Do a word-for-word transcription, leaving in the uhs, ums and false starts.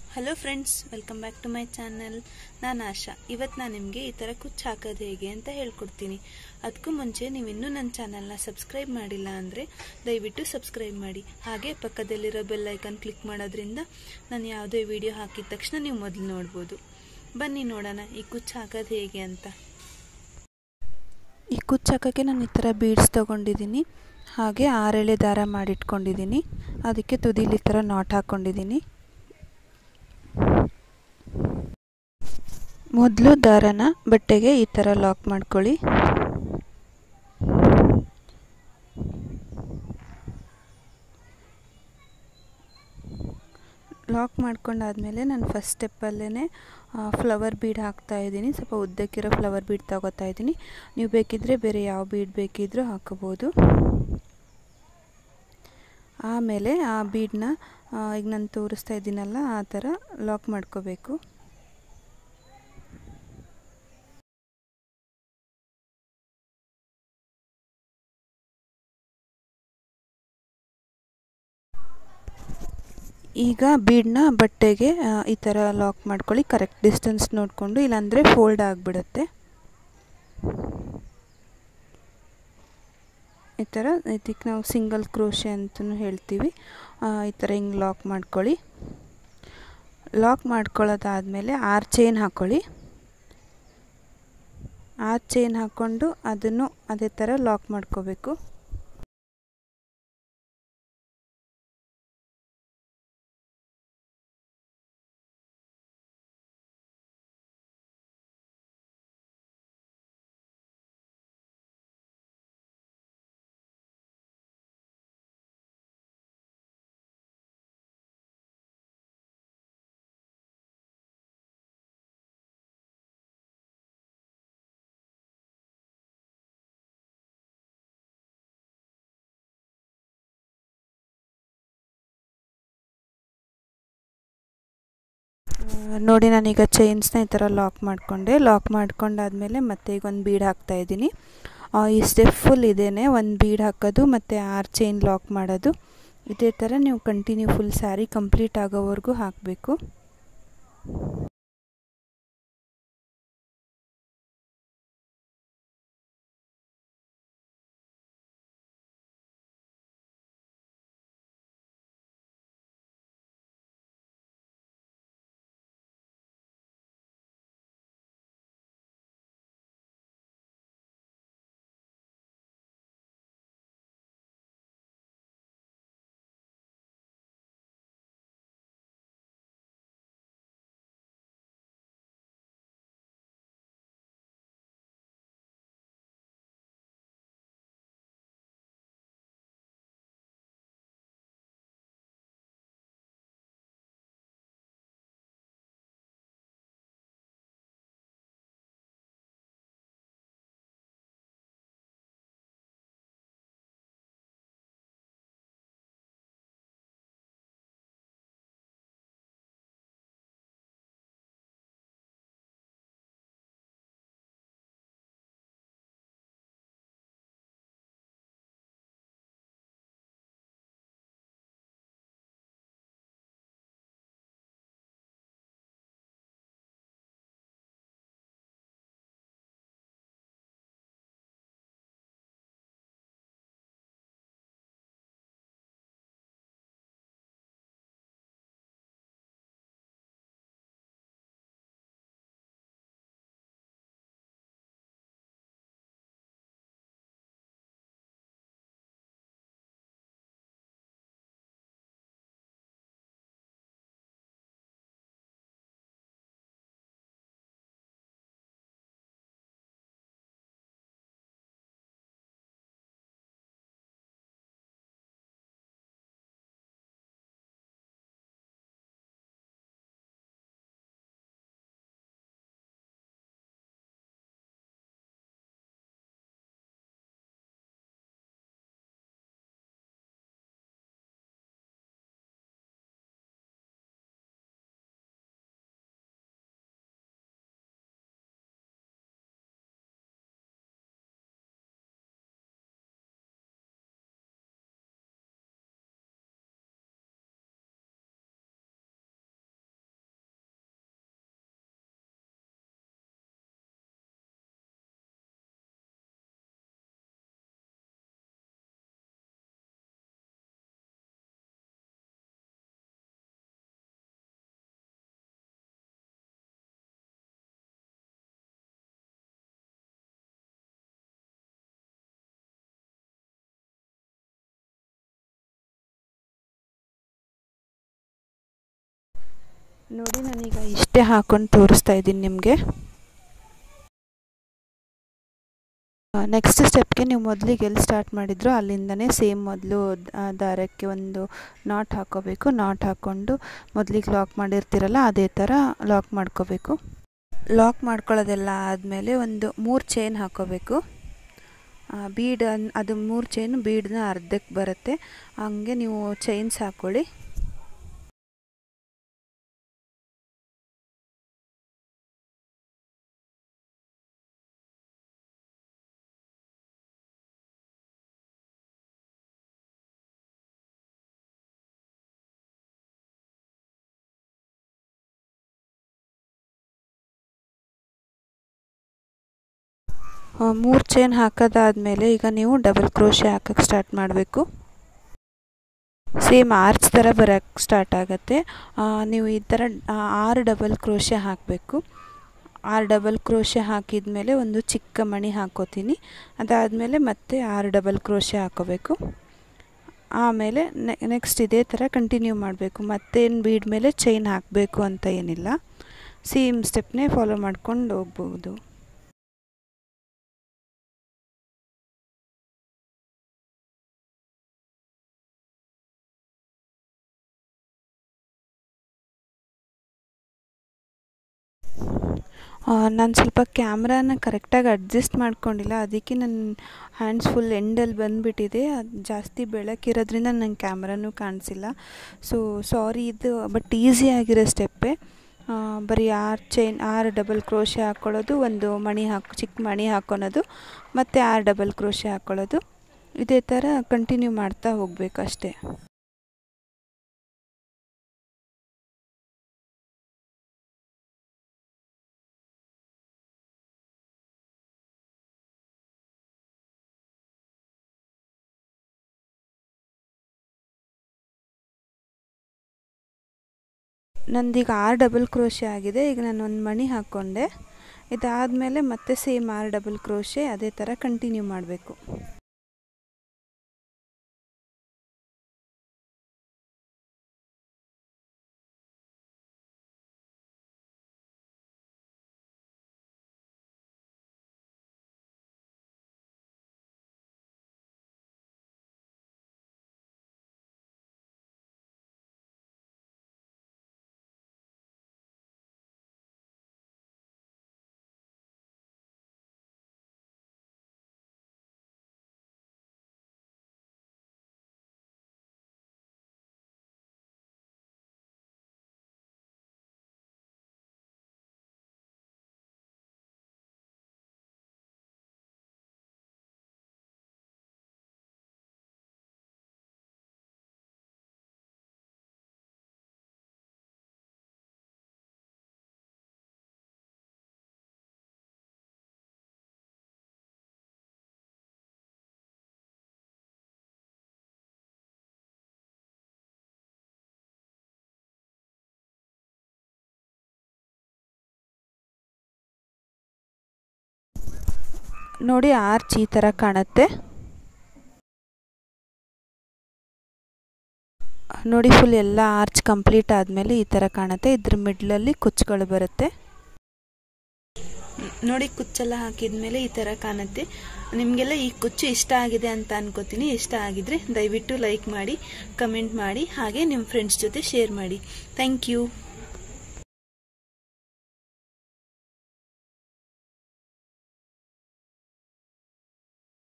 Hello friends, welcome back to my channel. ನಾನು ಆಶಾ. ಇವತ್ತು ನಾನು ನಿಮಗೆ ಈ ಥರ ಕುಚ್ಚು ಹಾಕೋದು ಹೇಗೆ ಅಂತ ಹೇಳ್ಕೊಡ್ತೀನಿ. ಅದಕ್ಕೂ ಮುಂಚೆ ನೀವು ಇನ್ನೂ ನನ್ನ ಚಾನಲ್ನ ಸಬ್ಸ್ಕ್ರೈಬ್ ಮಾಡಿಲ್ಲ ಅಂದರೆ ದಯವಿಟ್ಟು ಸಬ್ಸ್ಕ್ರೈಬ್ ಮಾಡಿ. ಹಾಗೆ ಪಕ್ಕದಲ್ಲಿರೋ ಬೆಲ್ ಐಕನ್ ಕ್ಲಿಕ್ ಮಾಡೋದ್ರಿಂದ ನಾನು ಯಾವುದೇ ವಿಡಿಯೋ ಹಾಕಿದ ತಕ್ಷಣ ನೀವು ಮೊದಲು ನೋಡ್ಬೋದು. ಬನ್ನಿ ನೋಡೋಣ ಈ ಕುಚ್ಚು ಹಾಕೋದು ಹೇಗೆ ಅಂತ. ಈ ಕುಚ್ಚು ಹಾಕೋಕ್ಕೆ ನಾನು ಈ ಥರ ಬೀಡ್ಸ್ ತೊಗೊಂಡಿದ್ದೀನಿ. ಹಾಗೆ ಆರೆಳೆ ದಾರ ಮಾಡಿಟ್ಕೊಂಡಿದ್ದೀನಿ. ಅದಕ್ಕೆ ತುದಿಲಿ ಈ ಥರ ನಾಟ್ ಹಾಕ್ಕೊಂಡಿದ್ದೀನಿ. ಮೊದಲು ದಾರನ ಬಟ್ಟೆಗೆ ಈ ಥರ ಲಾಕ್ ಮಾಡ್ಕೊಳ್ಳಿ. ಲಾಕ್ ಮಾಡ್ಕೊಂಡಾದ್ಮೇಲೆ ನಾನು ಫಸ್ಟ್ ಸ್ಟೆಪ್ಪಲ್ಲೇ ಫ್ಲವರ್ ಬೀಡ್ ಹಾಕ್ತಾ ಇದ್ದೀನಿ. ಸ್ವಲ್ಪ ಉದ್ದಕ್ಕಿರೋ ಫ್ಲವರ್ ಬೀಡ್ ತಗೋತಾ ಇದ್ದೀನಿ. ನೀವು ಬೇಕಿದ್ದರೆ ಬೇರೆ ಯಾವ ಬೀಡ್ ಬೇಕಿದ್ರೂ ಹಾಕೋಬೋದು. ಆಮೇಲೆ ಆ ಬೀಡನ್ನ ಈಗ ನಾನು ತೋರಿಸ್ತಾ ಇದ್ದೀನಲ್ಲ ಆ ಥರ ಲಾಕ್ ಮಾಡ್ಕೋಬೇಕು. ಈಗ ಬೀಡನ್ನ ಬಟ್ಟೆಗೆ ಈ ಥರ ಲಾಕ್ ಮಾಡ್ಕೊಳ್ಳಿ. ಕರೆಕ್ಟ್ ಡಿಸ್ಟೆನ್ಸ್ ನೋಡಿಕೊಂಡು, ಇಲ್ಲಾಂದರೆ ಫೋಲ್ಡ್ ಆಗಿಬಿಡುತ್ತೆ. ಈ ಥರ ಇದಕ್ಕೆ ನಾವು ಸಿಂಗಲ್ ಕ್ರೋಶೆ ಅಂತಲೂ ಹೇಳ್ತೀವಿ. ಈ ಥರ ಹಿಂಗೆ ಲಾಕ್ ಮಾಡ್ಕೊಳ್ಳಿ. ಲಾಕ್ ಮಾಡ್ಕೊಳ್ಳೋದಾದಮೇಲೆ ಆರು ಚೈನ್ ಹಾಕ್ಕೊಳ್ಳಿ. ಆರು ಚೈನ್ ಹಾಕ್ಕೊಂಡು ಅದನ್ನು ಅದೇ ಥರ ಲಾಕ್ ಮಾಡ್ಕೋಬೇಕು. ನೋಡಿ, ನಾನೀಗ ಚೈನ್ಸ್ನ ಈ ಥರ ಲಾಕ್ ಮಾಡಿಕೊಂಡೆ. ಲಾಕ್ ಮಾಡ್ಕೊಂಡಾದ್ಮೇಲೆ ಮತ್ತೆ ಈಗ ಒಂದು ಬೀಡ್ ಹಾಕ್ತಾಯಿದ್ದೀನಿ. ಈ ಸ್ಟೆಪ್ ಫುಲ್ ಇದೇನೆ, ಒಂದು ಬೀಡ್ ಹಾಕೋದು ಮತ್ತು ಆರು ಚೈನ್ ಲಾಕ್ ಮಾಡೋದು. ಇದೇ ಥರ ನೀವು ಕಂಟಿನ್ಯೂ ಫುಲ್ ಸ್ಯಾರಿ ಕಂಪ್ಲೀಟ್ ಆಗೋವರೆಗೂ ಹಾಕಬೇಕು. ನೋಡಿ ನಾನೀಗ ಇಷ್ಟೇ ಹಾಕೊಂಡು ತೋರಿಸ್ತಾ ಇದ್ದೀನಿ ನಿಮಗೆ. ನೆಕ್ಸ್ಟ್ ಸ್ಟೆಪ್ಗೆ ನೀವು ಮೊದಲಿಗೆ ಎಲ್ಲಿ ಸ್ಟಾರ್ಟ್ ಮಾಡಿದ್ರು ಅಲ್ಲಿಂದನೇ ಸೇಮ್ ಮೊದಲು ದಾರಕ್ಕೆ ಒಂದು ನಾಟ್ ಹಾಕೋಬೇಕು. ನಾಟ್ ಹಾಕ್ಕೊಂಡು ಮೊದಲಿಗೆ ಲಾಕ್ ಮಾಡಿರ್ತೀರಲ್ಲ ಅದೇ ಥರ ಲಾಕ್ ಮಾಡ್ಕೋಬೇಕು. ಲಾಕ್ ಮಾಡ್ಕೊಳ್ಳೋದೆಲ್ಲ ಆದಮೇಲೆ ಒಂದು ಮೂರು ಚೈನ್ ಹಾಕೋಬೇಕು. ಬೀಡ್ ಅದು ಮೂರು ಚೈನ್ ಬೀಡನ್ನ ಅರ್ಧಕ್ಕೆ ಬರುತ್ತೆ, ಹಂಗೆ ನೀವು ಚೈನ್ಸ್ ಹಾಕ್ಕೊಳ್ಳಿ. ಮೂರು ಚೈನ್ ಹಾಕೋದಾದಮೇಲೆ ಈಗ ನೀವು ಡಬಲ್ ಕ್ರೋಶೆ ಹಾಕೋಕ್ಕೆ ಸ್ಟಾರ್ಟ್ ಮಾಡಬೇಕು. ಸೇಮ್ ಆರ್ಚ್ ಥರ ಬರೋಕ್ಕೆ ಸ್ಟಾರ್ಟ್ ಆಗುತ್ತೆ. ನೀವು ಈ ಥರ ಆರು ಡಬಲ್ ಕ್ರೋಶೆ ಹಾಕಬೇಕು. ಆರು ಡಬಲ್ ಕ್ರೋಶೆ ಹಾಕಿದ ಮೇಲೆ ಒಂದು ಚಿಕ್ಕ ಮಣಿ ಹಾಕೋತೀನಿ. ಅದಾದಮೇಲೆ ಮತ್ತೆ ಆರು ಡಬಲ್ ಕ್ರೋಶೆ ಹಾಕೋಬೇಕು. ಆಮೇಲೆ ನೆಕ್ಸ್ಟ್ ಇದೇ ಥರ ಕಂಟಿನ್ಯೂ ಮಾಡಬೇಕು. ಮತ್ತೇನು ಬೀಡ್ ಮೇಲೆ ಚೈನ್ ಹಾಕಬೇಕು ಅಂತ ಏನಿಲ್ಲ, ಸೇಮ್ ಸ್ಟೆಪ್ನೇ ಫಾಲೋ ಮಾಡ್ಕೊಂಡು ಹೋಗ್ಬೋದು. ನಾನು ಸ್ವಲ್ಪ ಕ್ಯಾಮ್ರಾನ ಕರೆಕ್ಟಾಗಿ ಅಡ್ಜಸ್ಟ್ ಮಾಡ್ಕೊಂಡಿಲ್ಲ, ಅದಕ್ಕೆ ನನ್ನ ಹ್ಯಾಂಡ್ಸ್ ಫುಲ್ ಎಂಡಲ್ಲಿ ಬಂದುಬಿಟ್ಟಿದೆ. ಅದು ಜಾಸ್ತಿ ಬೆಳಕಿರೋದ್ರಿಂದ ನನ್ನ ಕ್ಯಾಮ್ರಾನೂ ಕಾಣಿಸಿಲ್ಲ. So sorry. ಇದು ಬಟ್ ಈಸಿಯಾಗಿರೋ ಸ್ಟೆಪ್ಪೇ. ಬರೀ ಆರು ಚೈನ್ ಆರು ಡಬಲ್ ಕ್ರೋಶೆ ಹಾಕ್ಕೊಳ್ಳೋದು, ಒಂದು ಮಣಿ ಹಾಕಿ ಚಿಕ್ಕ ಮಣಿ ಹಾಕ್ಕೊಳೋದು, ಮತ್ತು ಆರು ಡಬಲ್ ಕ್ರೋಶೆ ಹಾಕ್ಕೊಳ್ಳೋದು. ಇದೇ ಥರ ಕಂಟಿನ್ಯೂ ಮಾಡ್ತಾ ಹೋಗಬೇಕು ಅಷ್ಟೇ. ನಂದೀಗ ಆರು ಡಬಲ್ ಕ್ರೋಶೆ ಆಗಿದೆ. ಈಗ ನಾನು ಒಂದು ಮಣಿ ಹಾಕ್ಕೊಂಡೆ. ಇದಾದಮೇಲೆ ಮತ್ತೆ ಸೇಮ್ ಆರು ಡಬಲ್ ಕ್ರೋಶೆ ಅದೇ ಥರ ಕಂಟಿನ್ಯೂ ಮಾಡಬೇಕು. ನೋಡಿ ಆರ್ಚ್ ಈ ಥರ ಕಾಣುತ್ತೆ. ನೋಡಿ ಫುಲ್ ಎಲ್ಲ ಆರ್ಚ್ ಕಂಪ್ಲೀಟ್ ಆದಮೇಲೆ ಈ ಥರ ಕಾಣುತ್ತೆ. ಇದ್ರ ಮಿಡ್ಲಲ್ಲಿ ಕುಚ್ಚುಗಳು ಬರುತ್ತೆ. ನೋಡಿ ಕುಚ್ಚೆಲ್ಲ ಹಾಕಿದ್ಮೇಲೆ ಈ ಥರ ಕಾಣುತ್ತೆ. ನಿಮಗೆಲ್ಲ ಈ ಕುಚ್ಚು ಇಷ್ಟ ಆಗಿದೆ ಅಂತ ಅನ್ಕೋತೀನಿ. ಇಷ್ಟ ಆಗಿದ್ರೆ ದಯವಿಟ್ಟು ಲೈಕ್ ಮಾಡಿ, ಕಮೆಂಟ್ ಮಾಡಿ, ಹಾಗೆ ನಿಮ್ಮ ಫ್ರೆಂಡ್ಸ್ ಜೊತೆ ಶೇರ್ ಮಾಡಿ. Thank you.